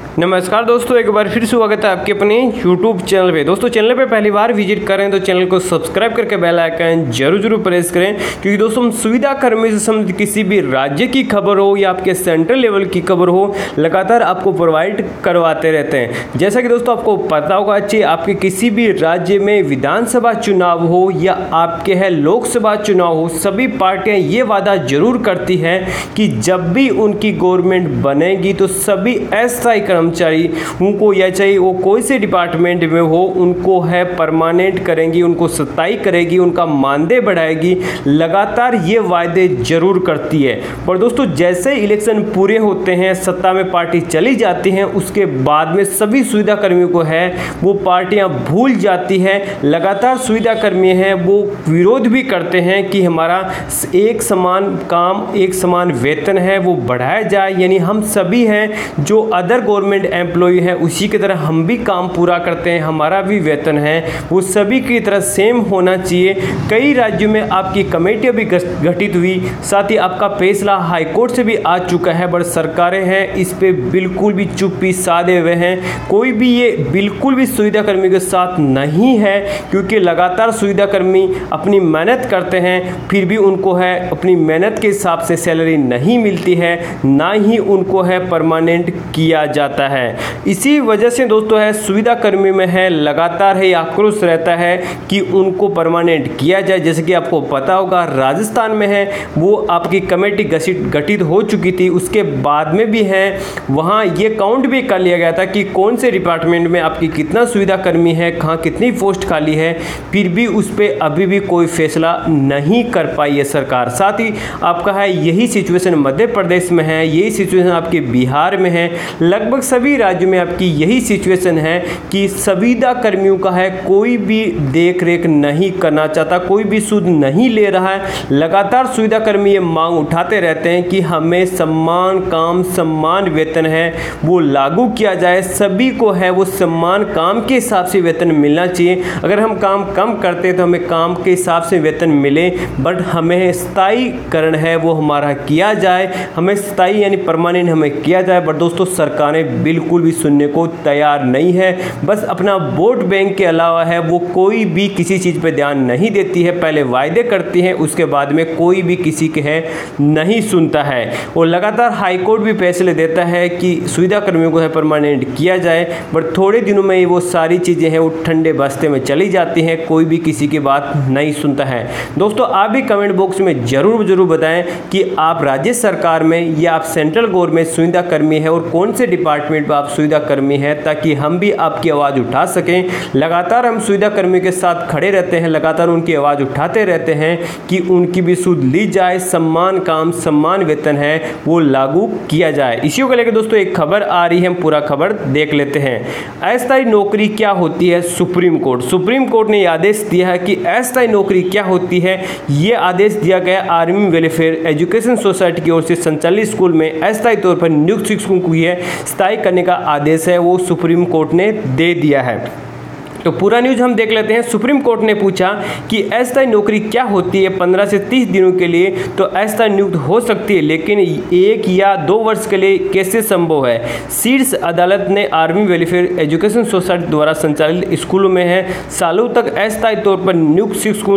नमस्कार दोस्तों, एक बार फिर स्वागत है आपके अपने YouTube चैनल पे। दोस्तों चैनल पे पहली बार विजिट करें तो चैनल को सब्सक्राइब करके बेल आइकन जरूर प्रेस करें, क्योंकि दोस्तों हम सुविधा कर्मी से संबंधित किसी भी राज्य की खबर हो या आपके सेंट्रल लेवल की खबर हो लगातार आपको प्रोवाइड करवाते रहते हैं। जैसा कि दोस्तों आपको पता होगा, अच्छे आपके किसी भी राज्य में विधानसभा चुनाव हो या आपके है लोकसभा चुनाव हो, सभी पार्टियां ये वादा जरूर करती है कि जब भी उनकी गवर्नमेंट बनेगी तो सभी अस्थायी कर्मचारी उनको या चाहे वो कोई से डिपार्टमेंट में हो उनको है परमानेंट करेंगी, उनको स्थायी करेगी, उनका मानदेय बढ़ाएगी। लगातार ये वायदे जरूर करती है। पर दोस्तों जैसे इलेक्शन पूरे होते हैं, सत्ता में पार्टी चली जाती है, उसके बाद में सभी सुविधा कर्मियों को है वो पार्टियां भूल जाती है। लगातार सुविधा कर्मी हैं वो विरोध भी करते हैं कि हमारा एक समान काम एक समान वेतन है वो बढ़ाया जाए, यानी हम सभी हैं जो अदर गवर्नमेंट एम्प्लॉय है उसी की तरह हम भी काम पूरा करते हैं, हमारा भी वेतन है वो सभी की तरह सेम होना चाहिए। कई राज्यों में आपकी कमेटियां भी गठित हुई, साथ ही आपका फैसला हाई कोर्ट से भी आ चुका है, बट सरकारें हैं इस पे बिल्कुल भी चुप्पी साधे हुए हैं। कोई भी ये बिल्कुल भी सुविधा कर्मी के साथ नहीं है, क्योंकि लगातार सुविधा कर्मी अपनी मेहनत करते हैं फिर भी उनको है अपनी मेहनत के हिसाब से सैलरी नहीं मिलती है, ना ही उनको है परमानेंट किया जाता है। इसी वजह से दोस्तों है सुविधा कर्मी में है लगातार है आक्रोश रहता है कि उनको परमानेंट किया जाए। जैसे कि आपको पता होगा राजस्थान में है वो आपकी कमेटी गठित हो चुकी थी, उसके बाद में भी है वहाँ ये काउंट भी कर लिया गया था कि कौन से डिपार्टमेंट में आपकी कितना सुविधा कर्मी है, कहाँ कितनी पोस्ट खाली है, फिर भी उस पर अभी भी कोई फैसला नहीं कर पाई है सरकार। साथ ही आपका है यही सिचुएशन मध्य प्रदेश में है, यही सिचुएशन आपके बिहार में है, लगभग सभी राज्यों में आपकी यही सिचुएशन है कि सुविधा कर्मियों का है कोई भी देख रेख नहीं करना चाहता, कोई भी सुध नहीं ले रहा है। लगातार सुविधा कर्मी ये मांग उठाते रहते हैं कि हमें सम्मान काम सम्मान वेतन है वो लागू किया जाए, सभी को है वो सम्मान काम के हिसाब से वेतन मिलना चाहिए। अगर हम काम कम करते हैं तो हमें काम के हिसाब से वेतन मिले, बट हमें स्थायीकरण है वो हमारा किया जाए, हमें स्थायी यानी परमानेंट हमें किया जाए। बट दोस्तों सरकारें बिल्कुल भी सुनने को तैयार नहीं है, बस अपना वोट बैंक के अलावा है वो कोई भी किसी चीज़ पे ध्यान नहीं देती है। पहले वायदे करती है, उसके बाद में कोई भी किसी के है नहीं सुनता है। और लगातार हाई कोर्ट भी फैसले देता है कि सुविधा कर्मियों को है परमानेंट किया जाए, बट थोड़े दिनों में वो सारी चीज़ें हैं वो ठंडे बस्ते में चली जाती हैं, कोई भी किसी की बात नहीं सुनता है। दोस्तों आप भी कमेंट बॉक्स में जरूर बताएं कि आप राज्य सरकार में या आप सेंट्रल गवर्नमेंट सुविधा कर्मी है और कौन से डिपार्टमेंट में आप सुविधा कर्मी है, ताकि हम भी आपकी आवाज़ उठा सकें। लगातार हम सुविधा कर्मी के साथ खड़े रहते हैं, लगातार उनकी आवाज़ उठाते रहते हैं कि उनकी भी सुध ली जाए, सम्मान काम सम्मान वेतन है वो लागू किया जाए। इसी को लेकर दोस्तों एक खबर आ रही है, हम पूरा खबर देख लेते हैं। अस्थायी नौकरी क्या होती है? सुप्रीम कोर्ट ने आदेश दिया है कि अस्थायी नौकरी क्या होती है। ये आदेश दिया गया आर्मी वेलफेयर एजुकेशन सोसाइटी की ओर से संचालित स्कूल में अस्थायी तौर पर नियुक्त शिक्षकों को यह स्थायी करने का आदेश है वो सुप्रीम कोर्ट ने दे दिया है। तो पूरा न्यूज हम देख लेते हैं। सुप्रीम कोर्ट ने पूछा कि अस्थायी नौकरी क्या होती है। 15 से 30 दिनों के लिए तो अस्थायी नियुक्त हो सकती है, लेकिन 1 या 2 वर्ष के लिए कैसे संभव है? शीर्ष अदालत ने आर्मी वेलफेयर एजुकेशन सोसाइटी द्वारा संचालित स्कूलों में है सालों तक अस्थायी तौर पर नियुक्त शिक्षकों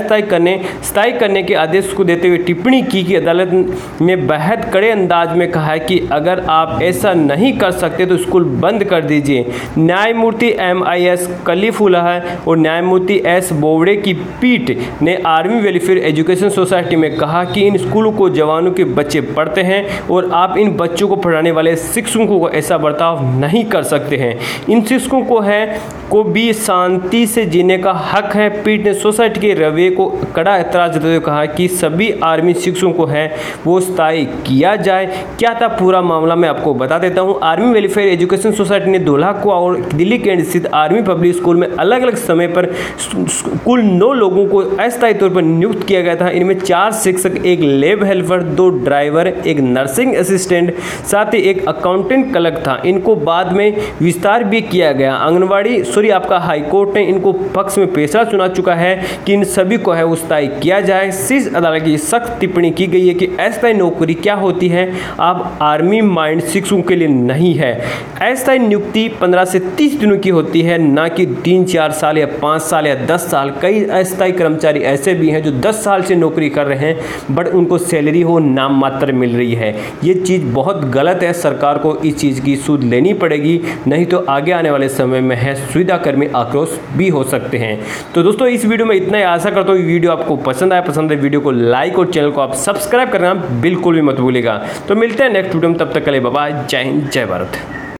स्थायी करने के आदेश को देते हुए टिप्पणी की कि अदालत ने बेहद कड़े अंदाज में कहा है कि अगर आप ऐसा नहीं कर सकते तो स्कूल बंद कर दीजिए। न्यायमूर्ति MIS कलीफुल्लाह और न्यायमूर्ति S बोबड़े की पीठ ने आर्मी वेलफेयर एजुकेशन सोसाइटी में कहा कि इन स्कूलों को जवानों के बच्चे पढ़ते हैं और आप इन बच्चों को पढ़ाने वाले शिक्षकों को ऐसा बर्ताव नहीं कर सकते हैं। इन शिक्षकों को भी शांति से जीने का हक है। पीठ ने सोसाइटी के रवैये को कड़ा एतराज देते हुए कहा कि सभी आर्मी शिक्षकों को है वो स्थायी किया जाए। क्या था पूरा मामला मैं आपको बता देता हूँ। आर्मी वेलफेयर एजुकेशन सोसाइटी ने धोलाकुआ और दिल्ली कैंट स्थित आर्मी पब्लिक स्कूल में अलग अलग समय पर कुल 9 लोगों को अस्थायी तौर पर नियुक्त किया गया था। इनमें 4 शिक्षक, एक लैब हेल्पर, 2 ड्राइवर, एक नर्सिंग असिस्टेंट, साथ ही एक अकाउंटेंट क्लर्क था। इनको बाद में विस्तार भी किया गया। आपका हाईकोर्ट ने इनको पक्ष में फैसला सुना चुका है कि इन सभी को है अस्थायी किया जाए। शीर्ष अदालत की सख्त टिप्पणी की गई है कि अस्थायी नौकरी क्या होती है, आप आर्मी माइंड शिक्षकों के लिए नहीं है। अस्थायी नियुक्ति 15 से 30 दिनों की होती है, ना कि 3-4 साल या 5 साल या 10 साल। कई अस्थायी कर्मचारी ऐसे भी हैं जो 10 साल से नौकरी कर रहे हैं बट उनको सैलरी हो नाम मात्र मिल रही है। ये चीज़ बहुत गलत है। सरकार को इस चीज़ की सूद लेनी पड़ेगी, नहीं तो आगे आने वाले समय में है सुविधाकर्मी आक्रोश भी हो सकते हैं। तो दोस्तों इस वीडियो में इतना ही। आशा करता हूँ वीडियो आपको पसंद है वीडियो को लाइक और चैनल को आप सब्सक्राइब करना बिल्कुल भी मत भूलिएगा। तो मिलते हैं नेक्स्ट वीडियो में, तब तक के लिए बाय बाय। जय हिंद, जय भारत।